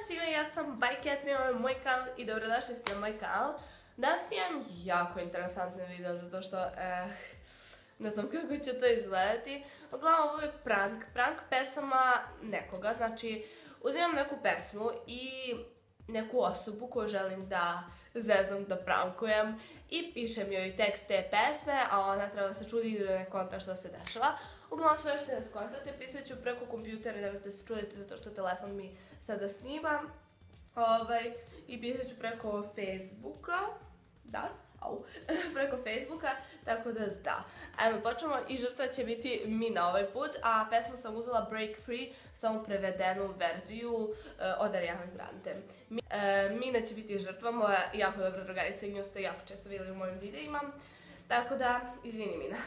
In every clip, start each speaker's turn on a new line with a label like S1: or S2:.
S1: svima, ja sam Bajketrin, ovo je moj kanal i dobrodošli ste na moj kanal. Danas imam jako interesantne video zato što ne znam kako će to izgledati. Uglavnom ovo je prank pesama nekoga, znači uzimam neku pesmu i neku osobu koju želim da zezam, da prankujem i pišem joj tekst te pesme, a ona treba da se čudi i da ne konta šta se dešava. Uglavnom sve što da skontate pisat ću preko kompjutera, da se čudite zato što telefon mi sada snima. I pisat ću preko Facebooka, preko Facebooka, tako da da. Ajmo, počnemo i žrtva će biti Mina ovaj put, a pesmu sam uzela Break Free, samo prevedenu verziju od Ariane Grande. Mina će biti žrtva, moja jako dobra drugarica i nju ste jako često vidjeli u mojim videima, tako da, izvini Mina.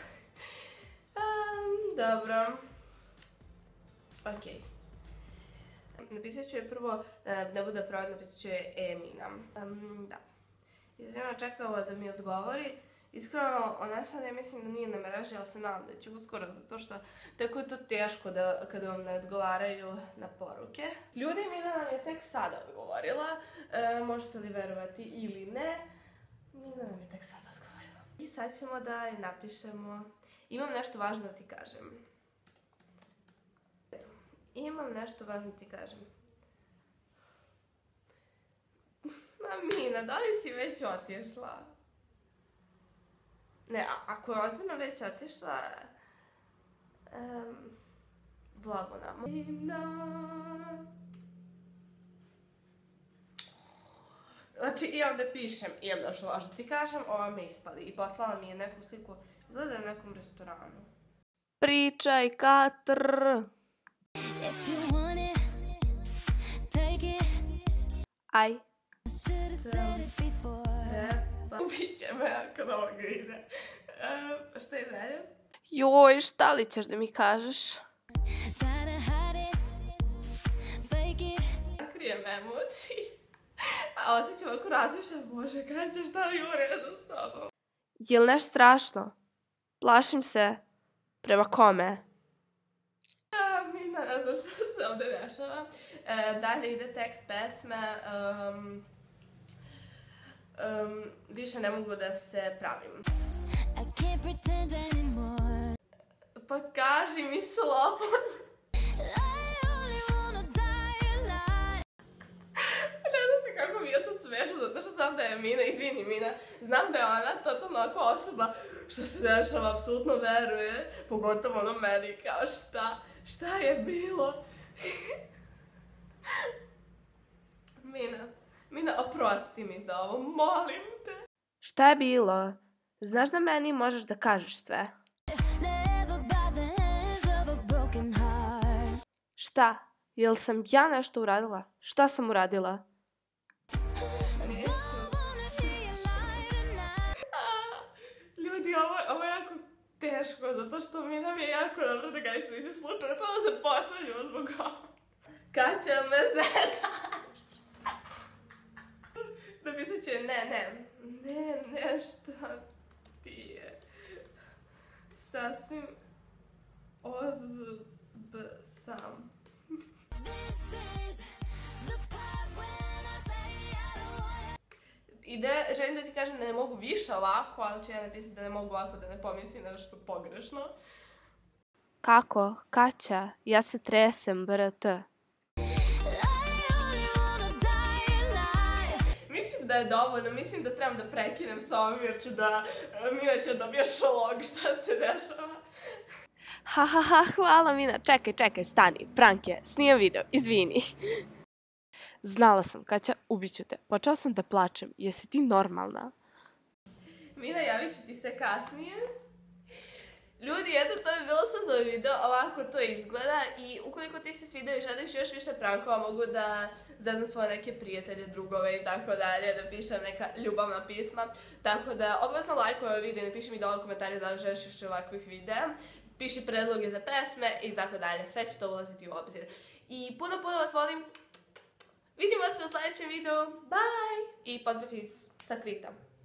S1: Dobro. Okej. Napisat ću je prvo, ne bude pravo, napisat ću je Mina. Da. Izvrano čekala da mi odgovori. Iskreno, ona sad ja mislim da nije na mreži, ali se nadam da će uskoro, zato što tako je to teško kada vam ne odgovaraju na poruke. Ljudi, Mina nam je tek sada odgovorila. Možete li verovati ili ne? Mina nam je tek sada odgovorila. I sad ćemo da je napišemo. Imam nešto važno da ti kažem. Imam nešto važno da ti kažem. Mina, da li si već otišla? Ne, ako je ozbiljno već otišla... Blago nam. Mina... Znači, imam da pišem, imam nešto važno da ti kažem, ova me ispali i poslala mi je neku sliku, izgleda je u nekom restoranu. Pričaj, Katr! Aj. Biće me ako ovoga ide. Šta je dalje? Joj, šta li ćeš da mi kažeš? Krijem emociji. A osjećam ako razmišljam, bože, kada ćeš da li u redu s tobom? Je li nešto strašno? Plašim se. Prema kome? Mina, ne znam što se ovdje dešava. Dalje ide tekst pesme. Više ne mogu da se pravim. Pa kaži mi slobodno. Ne znate kako mi je sad smešno, zato što znam da je Mina, izvini Mina, znam da je ona totalno ako osoba što se dešava, apsolutno veruje, pogotovo ono meni, kao šta je bilo? Mina, oprosti mi za ovo, molim te. Šta je bilo? Znaš da meni možeš da kažeš sve? Šta? Jel sam ja nešto uradila? Šta sam uradila? Neću. Ljudi, ovo je jako teško, zato što Mina mi je jako dobro da ga nisi slučajno, samo da se posveđimo zbog ovo. Kad će me zezaš? Napisat ću je ne, šta ti je sasvim sam. Želim da ti kažem da ne mogu više ovako, ali ću ja napisati da ne mogu ovako, da ne pomislim nešto pogrešno. Kako? Kaća? Ja se tresem, BRT. Mislim da je dovoljno, mislim da trebam da prekinem s ovim jer ću da Mina će dobije šolog šta se dešava. Hvala Mina, čekaj, stani, prank je, snimam video, izvini. Znala sam, Kaća, ubiću te. Počela sam da plačem, jesi ti normalna? Mina, javit ću ti se kasnije. Ljudi, eto to je bilo sad za ovaj video, ovako to izgleda i ukoliko ti se svidio i želiš još više prankova, mogu da zeznam svoje neke prijatelje, drugove i tako dalje, da pišem neka ljubavna pisma. Tako da obavezno lajkuj ovaj video i napiši mi dole u komentarju da li želiš još ovakvih videa. Piši predloge za pesme i tako dalje, sve će to ulaziti u obzir. I puno vas volim. Vidimo se u sljedećem videu. Bye! I pozdrav iz Sakrita.